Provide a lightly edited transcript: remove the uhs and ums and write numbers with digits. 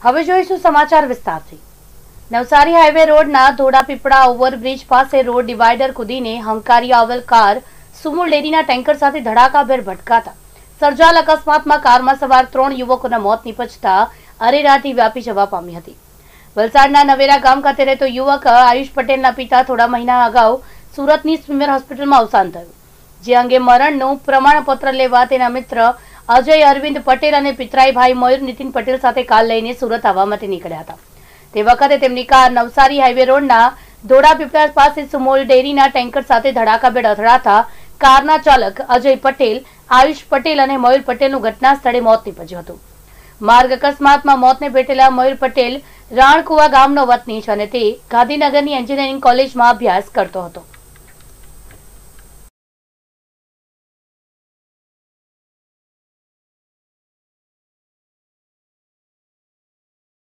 હવે જોઈશું સમાચાર વિસ્તારથી। નવસારી હાઈવે રોડના ધોળાપીપળા ઓવરબ્રિજ પાસે રોડ ડિવાઈડર કૂદીને હંકારી આવેલ કાર સુમુલ ડેરીના ટેન્કર સાથે ધડાકાભેર ભટકાતા સર્જાયેલ અકસ્માતમાં કારમાં સવાર 3 યુવકોના મોત નીપજતા અરેરાટી વ્યાપી જવા પામી હતી। વલસાડના નવેરા ગામ ખાતે રહેતો યુવક આયુષ પટેલના પિતા થોડા મહિના અગાઉ સુરતની સ્વિમર હોસ્પિટલમાં અવસાન થયું, જે અંગે મરણનું પ્રમાણપત્ર લેવા તેના મિત્ર અજય અરવિંદ પટેલ અને પિતરાઈ ભાઈ મયુર નીતિન પટેલ સાથે કાર લઈને સુરત આવવા માટે નીકળ્યા હતા। તે વખતે તેમની કાર નવસારી હાઈવે રોડના ધોળાપીપળા પાસે સુમુલ ડેરીના ટેન્કર સાથે ધડાકાભેર અથડાતા કારના ચાલક અજય પટેલ, આયુષ પટેલ અને મયુર પટેલનું ઘટના સ્થળે મોત નીપજ્યું હતું। માર્ગ અકસ્માતમાં મોતને ભેટેલા મયુર પટેલ રાણકુવા ગામનો વતની છે અને તે ગાંધીનગરની એન્જિનિયરિંગ કોલેજમાં અભ્યાસ કરતો હતો।